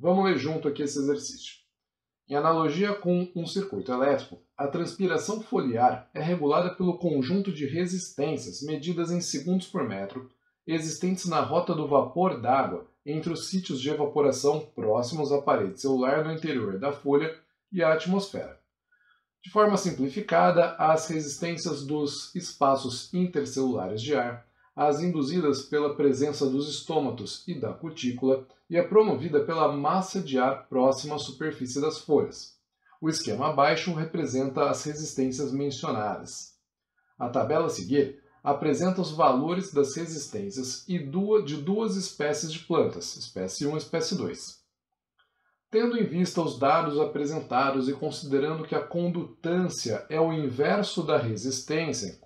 Vamos ler junto aqui esse exercício. Em analogia com um circuito elétrico, a transpiração foliar é regulada pelo conjunto de resistências medidas em segundos por metro existentes na rota do vapor d'água entre os sítios de evaporação próximos à parede celular no interior da folha e à atmosfera. De forma simplificada, as resistências dos espaços intercelulares de ar, as induzidas pela presença dos estômatos e da cutícula, e é promovida pela massa de ar próxima à superfície das folhas. O esquema abaixo representa as resistências mencionadas. A tabela a seguir apresenta os valores das resistências de duas espécies de plantas, espécie 1 e espécie 2. Tendo em vista os dados apresentados e considerando que a condutância é o inverso da resistência,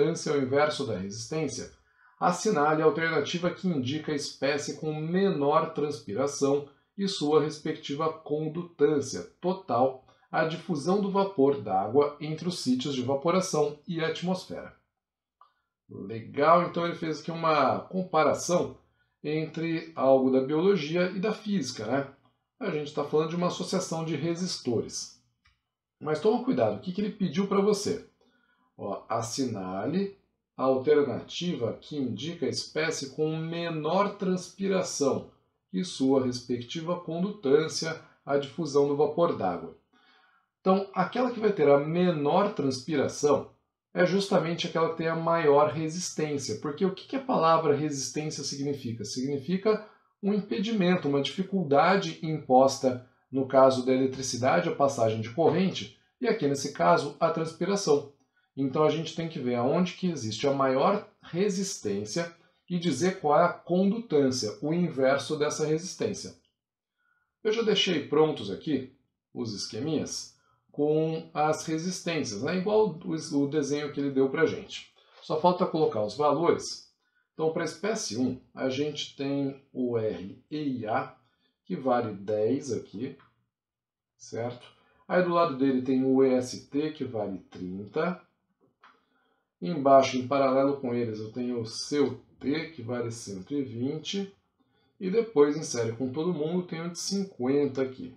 assinale a alternativa que indica a espécie com menor transpiração e sua respectiva condutância total à difusão do vapor d'água entre os sítios de evaporação e a atmosfera. Legal, então ele fez aqui uma comparação entre algo da biologia e da física, né? A gente está falando de uma associação de resistores. Mas toma cuidado, o que ele pediu para você? Assinale a alternativa que indica a espécie com menor transpiração e sua respectiva condutância à difusão do vapor d'água. Então, aquela que vai ter a menor transpiração é justamente aquela que tem a maior resistência. Porque o que a palavra resistência significa? Significa um impedimento, uma dificuldade imposta, no caso da eletricidade, a passagem de corrente, e aqui nesse caso, a transpiração. Então a gente tem que ver aonde que existe a maior resistência e dizer qual é a condutância, o inverso dessa resistência. Eu já deixei prontos aqui os esqueminhas com as resistências, né? Igual o desenho que ele deu para a gente. Só falta colocar os valores. Então, para a espécie 1, a gente tem o R e A, que vale 10 aqui, certo? Aí do lado dele tem o EST, que vale 30. Embaixo, em paralelo com eles, eu tenho o CUT, que vale 120. E depois, em série com todo mundo, tem o de 50 aqui.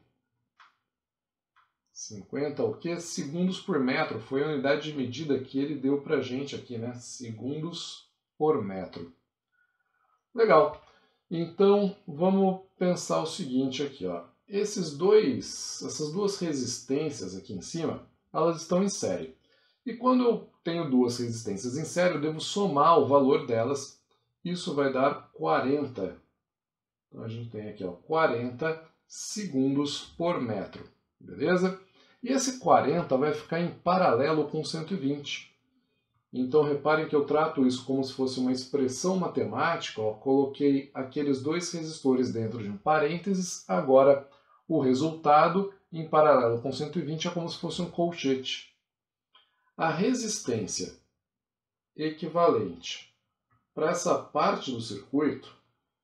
50 o quê? Segundos por metro. Foi a unidade de medida que ele deu pra gente aqui, né? Segundos por metro. Legal. Então, vamos pensar o seguinte aqui, ó. Essas duas resistências aqui em cima, elas estão em série. E quando eu tenho duas resistências em série, eu devo somar o valor delas. Isso vai dar 40. Então, a gente tem aqui, ó, 40 segundos por metro. Beleza? E esse 40 vai ficar em paralelo com 120. Então, reparem que eu trato isso como se fosse uma expressão matemática. Ó, coloquei aqueles dois resistores dentro de um parênteses. Agora, o resultado em paralelo com 120 é como se fosse um colchete. A resistência equivalente para essa parte do circuito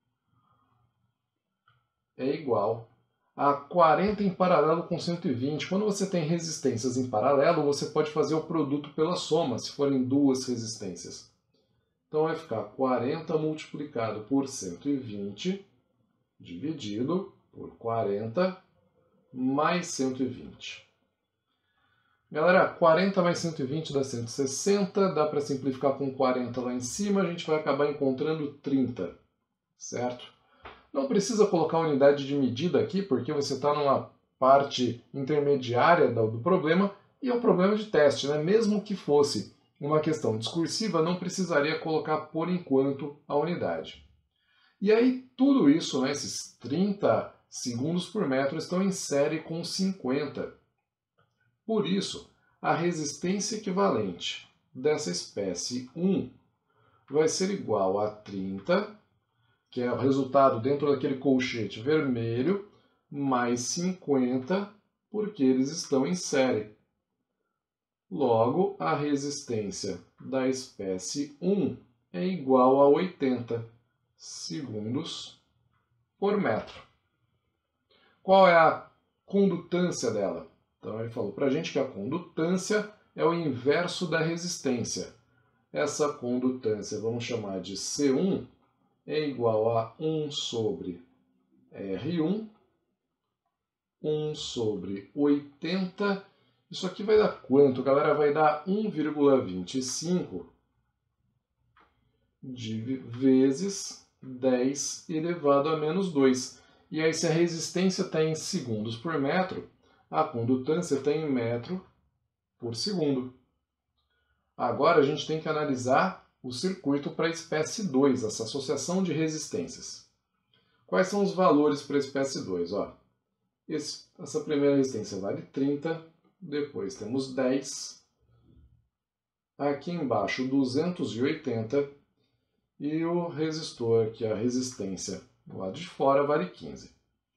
é igual a 40 em paralelo com 120. Quando você tem resistências em paralelo, você pode fazer o produto pela soma, se forem duas resistências. Então vai ficar 40 multiplicado por 120, dividido por 40, mais 120. Galera, 40 mais 120 dá 160, dá para simplificar com 40 lá em cima, a gente vai acabar encontrando 30, certo? Não precisa colocar unidade de medida aqui, porque você está numa parte intermediária do problema, e é um problema de teste, né? Mesmo que fosse uma questão discursiva, não precisaria colocar, por enquanto, a unidade. E aí, tudo isso, né, esses 30 segundos por metro, estão em série com 50. Por isso, a resistência equivalente dessa espécie 1 vai ser igual a 30, que é o resultado dentro daquele colchete vermelho, mais 50, porque eles estão em série. Logo, a resistência da espécie 1 é igual a 80 segundos por metro. Qual é a condutância dela? Então, ele falou para a gente que a condutância é o inverso da resistência. Essa condutância, vamos chamar de C1, é igual a 1 sobre R1 1 sobre 80. Isso aqui vai dar quanto, galera? Vai dar 1,25 vezes 10 elevado a menos 2. E aí, se a resistência está em segundos por metro, a condutância está em metro por segundo. Agora a gente tem que analisar o circuito para a espécie 2, essa associação de resistências. Quais são os valores para a espécie 2? Ó, essa primeira resistência vale 30, depois temos 10, aqui embaixo 280 e o resistor, que é a resistência do lado de fora, vale 15. O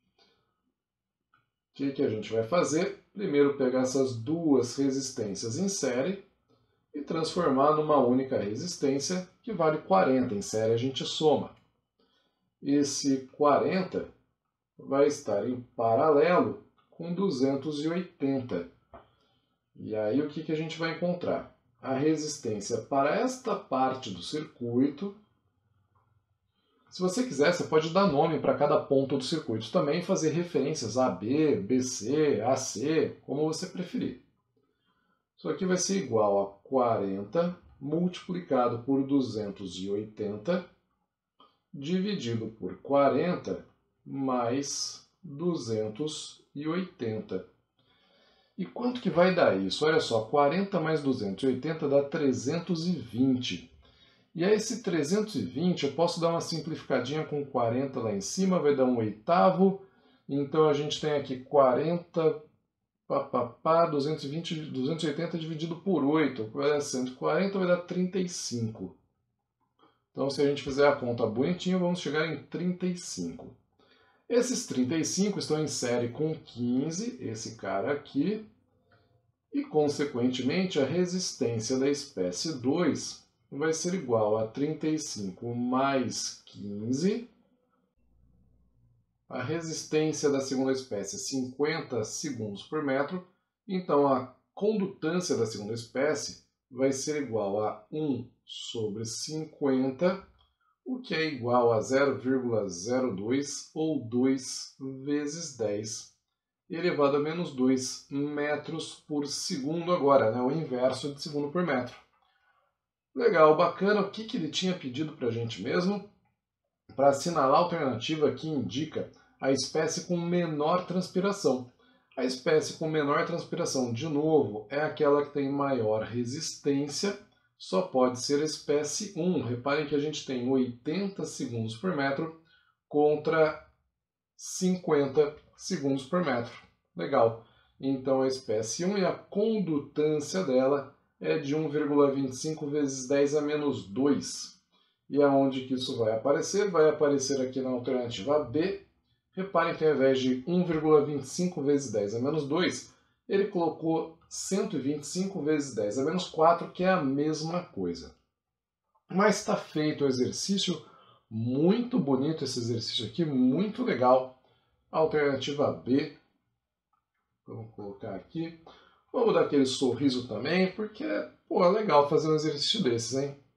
que a gente vai fazer? Primeiro pegar essas duas resistências em série e transformar numa única resistência que vale 40. Em série a gente soma. Esse 40 vai estar em paralelo com 280. E aí o que a gente vai encontrar? A resistência para esta parte do circuito. Se você quiser, você pode dar nome para cada ponto do circuito também e fazer referências a B, BC, AC, como você preferir. Isso aqui vai ser igual a 40 multiplicado por 280 dividido por 40 mais 280. E quanto que vai dar isso? Olha só, 40 mais 280 dá 320. E a esse 320 eu posso dar uma simplificadinha com 40 lá em cima, vai dar 1/8. Então a gente tem aqui 40, 280 dividido por 8, vai dar 140, vai dar 35. Então se a gente fizer a conta bonitinho, vamos chegar em 35. Esses 35 estão em série com 15, esse cara aqui, e consequentemente a resistência da espécie 2 vai ser igual a 35 mais 15. A resistência da segunda espécie é 50 segundos por metro. Então a condutância da segunda espécie vai ser igual a 1 sobre 50, o que é igual a 0,02 ou 2 vezes 10 elevado a menos 2 metros por segundo agora, né? O inverso de segundo por metro. Legal, bacana. O que ele tinha pedido para a gente mesmo? Para assinalar a alternativa que indica a espécie com menor transpiração. A espécie com menor transpiração, de novo, é aquela que tem maior resistência, só pode ser a espécie 1. Reparem que a gente tem 80 segundos por metro contra 50 segundos por metro. Legal. Então a espécie 1 e a condutância dela é de 1,25 vezes 10 a menos 2. E aonde que isso vai aparecer? Vai aparecer aqui na alternativa B. Reparem que ao invés de 1,25 vezes 10 a menos 2, ele colocou 125 vezes 10 a menos 4, que é a mesma coisa. Mas está feito o exercício, muito bonito esse exercício aqui, muito legal. Alternativa B. Vamos colocar aqui. Vamos dar aquele sorriso também, porque pô, é legal fazer um exercício desses, hein?